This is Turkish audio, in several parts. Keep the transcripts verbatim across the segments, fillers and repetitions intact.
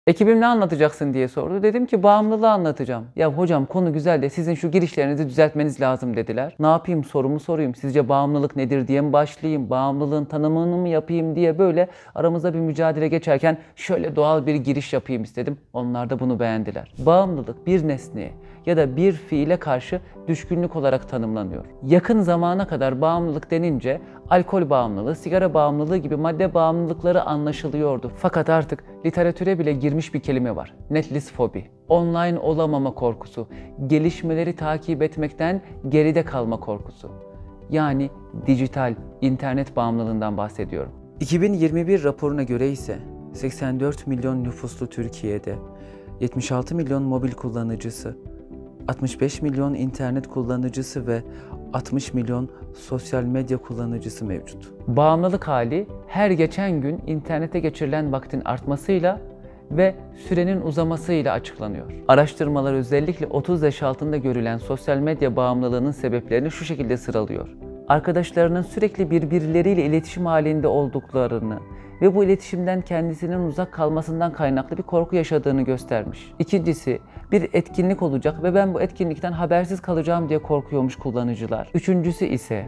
Ekibim ne anlatacaksın diye sordu. Dedim ki bağımlılığı anlatacağım. Ya hocam konu güzel de sizin şu girişlerinizi düzeltmeniz lazım dediler. Ne yapayım sorumu sorayım. Sizce bağımlılık nedir diye mi başlayayım? Bağımlılığın tanımını mı yapayım diye böyle aramızda bir mücadele geçerken şöyle doğal bir giriş yapayım istedim. Onlar da bunu beğendiler. Bağımlılık bir nesneye ya da bir fiile karşı düşkünlük olarak tanımlanıyor. Yakın zamana kadar bağımlılık denince alkol bağımlılığı, sigara bağımlılığı gibi madde bağımlılıkları anlaşılıyordu. Fakat artık literatüre bile girmiş bir kelime var. Netlisfobi. Online olamama korkusu. Gelişmeleri takip etmekten geride kalma korkusu. Yani dijital, internet bağımlılığından bahsediyorum. iki bin yirmi bir raporuna göre ise seksen dört milyon nüfuslu Türkiye'de yetmiş altı milyon mobil kullanıcısı, altmış beş milyon internet kullanıcısı ve altmış milyon sosyal medya kullanıcısı mevcut. Bağımlılık hali her geçen gün internete geçirilen vaktin artmasıyla ve sürenin uzamasıyla açıklanıyor. Araştırmalar özellikle otuz yaş altında görülen sosyal medya bağımlılığının sebeplerini şu şekilde sıralıyor. Arkadaşlarının sürekli birbirleriyle iletişim halinde olduklarını ve bu iletişimden kendisinin uzak kalmasından kaynaklı bir korku yaşadığını göstermiş. İkincisi, bir etkinlik olacak ve ben bu etkinlikten habersiz kalacağım diye korkuyormuş kullanıcılar. Üçüncüsü ise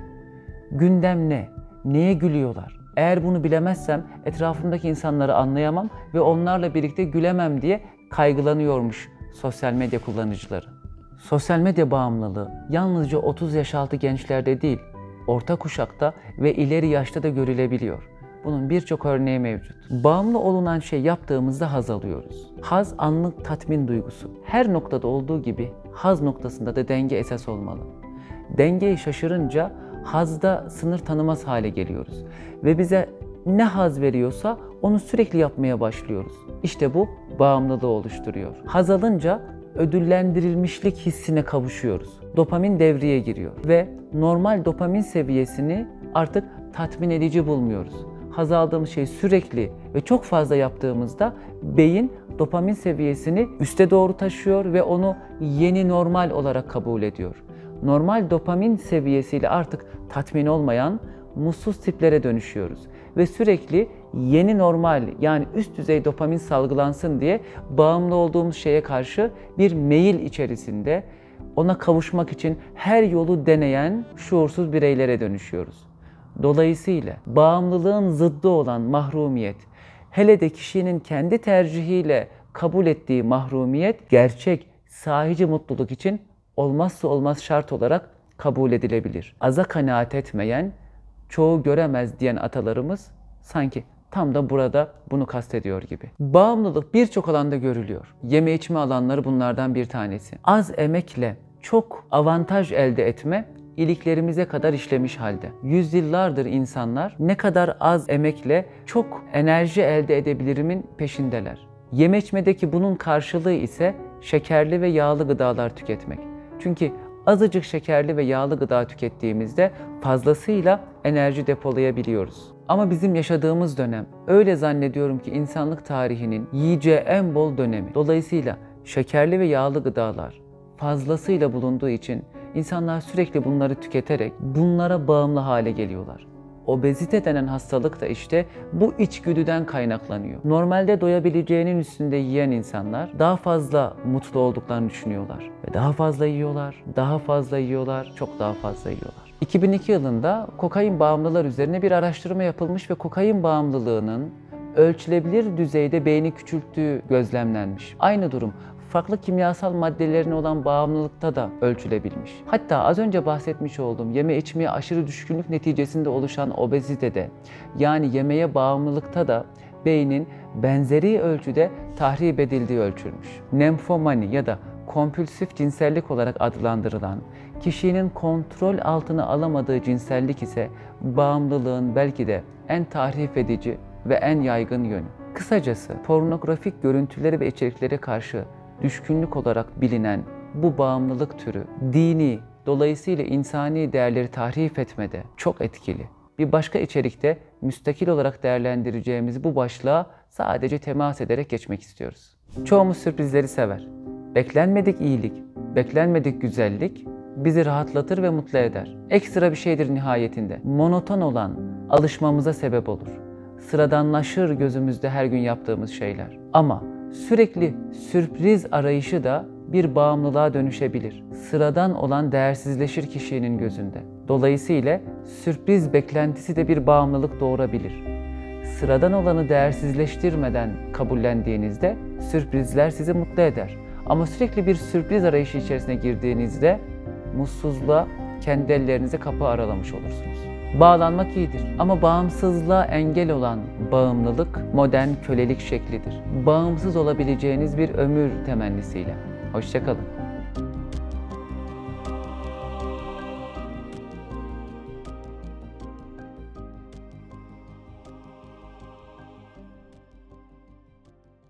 gündem ne? Neye gülüyorlar? Eğer bunu bilemezsem etrafımdaki insanları anlayamam ve onlarla birlikte gülemem diye kaygılanıyormuş sosyal medya kullanıcıları. Sosyal medya bağımlılığı yalnızca otuz yaş altı gençlerde değil, orta kuşakta ve ileri yaşta da görülebiliyor. Bunun birçok örneği mevcut. Bağımlı olunan şey yaptığımızda haz alıyoruz. Haz anlık tatmin duygusu. Her noktada olduğu gibi haz noktasında da denge esas olmalı. Dengeyi şaşırınca hazda sınır tanımaz hale geliyoruz. Ve bize ne haz veriyorsa onu sürekli yapmaya başlıyoruz. İşte bu bağımlılığı oluşturuyor. Haz alınca ödüllendirilmişlik hissine kavuşuyoruz. Dopamin devreye giriyor ve normal dopamin seviyesini artık tatmin edici bulmuyoruz. Haz aldığımız şeyi sürekli ve çok fazla yaptığımızda beyin dopamin seviyesini üste doğru taşıyor ve onu yeni normal olarak kabul ediyor. Normal dopamin seviyesiyle artık tatmin olmayan mutsuz tiplere dönüşüyoruz. Ve sürekli yeni normal yani üst düzey dopamin salgılansın diye bağımlı olduğumuz şeye karşı bir meyil içerisinde ona kavuşmak için her yolu deneyen şuursuz bireylere dönüşüyoruz. Dolayısıyla bağımlılığın zıddı olan mahrumiyet, hele de kişinin kendi tercihiyle kabul ettiği mahrumiyet, gerçek, sahici mutluluk için olmazsa olmaz şart olarak kabul edilebilir. Aza kanaat etmeyen, çoğu göremez diyen atalarımız sanki tam da burada bunu kastediyor gibi. Bağımlılık birçok alanda görülüyor. Yeme içme alanları bunlardan bir tanesi. Az emekle çok avantaj elde etme iliklerimize kadar işlemiş halde. Yüzyıllardır insanlar ne kadar az emekle çok enerji elde edebilirimin peşindeler. Yeme içmedeki bunun karşılığı ise şekerli ve yağlı gıdalar tüketmek. Çünkü azıcık şekerli ve yağlı gıda tükettiğimizde fazlasıyla enerji depolayabiliyoruz. Ama bizim yaşadığımız dönem öyle zannediyorum ki insanlık tarihinin yiyeceği en bol dönemi. Dolayısıyla şekerli ve yağlı gıdalar fazlasıyla bulunduğu için insanlar sürekli bunları tüketerek bunlara bağımlı hale geliyorlar. Obezite denen hastalık da işte bu içgüdüden kaynaklanıyor. Normalde doyabileceğinin üstünde yiyen insanlar daha fazla mutlu olduklarını düşünüyorlar. Ve daha fazla yiyorlar, daha fazla yiyorlar, çok daha fazla yiyorlar. iki bin iki yılında kokain bağımlılar üzerine bir araştırma yapılmış ve kokain bağımlılığının ölçülebilir düzeyde beyni küçülttüğü gözlemlenmiş. Aynı durum farklı kimyasal maddelerine olan bağımlılıkta da ölçülebilmiş. Hatta az önce bahsetmiş olduğum yeme içmeye aşırı düşkünlük neticesinde oluşan obezitede, yani yemeğe bağımlılıkta da beynin benzeri ölçüde tahrip edildiği ölçülmüş. Nymphomani ya da kompulsif cinsellik olarak adlandırılan, kişinin kontrol altına alamadığı cinsellik ise bağımlılığın belki de en tahrip edici ve en yaygın yönü. Kısacası pornografik görüntüleri ve içeriklere karşı düşkünlük olarak bilinen bu bağımlılık türü dini, dolayısıyla insani değerleri tahrip etmede çok etkili. Bir başka içerikte müstakil olarak değerlendireceğimiz bu başlığa sadece temas ederek geçmek istiyoruz. Çoğumuz sürprizleri sever. Beklenmedik iyilik, beklenmedik güzellik bizi rahatlatır ve mutlu eder. Ekstra bir şeydir nihayetinde. Monoton olan alışmamıza sebep olur. Sıradanlaşır gözümüzde her gün yaptığımız şeyler. Ama Sürekli sürpriz arayışı da bir bağımlılığa dönüşebilir. Sıradan olan değersizleşir kişinin gözünde. Dolayısıyla sürpriz beklentisi de bir bağımlılık doğurabilir. Sıradan olanı değersizleştirmeden kabullendiğinizde sürprizler sizi mutlu eder. Ama sürekli bir sürpriz arayışı içerisine girdiğinizde mutsuzluğa kendi ellerinize kapı aralamış olursunuz. Bağlanmak iyidir ama bağımsızlığa engel olan bağımlılık modern kölelik şeklidir. Bağımsız olabileceğiniz bir ömür temennisiyle. Hoşça kalın.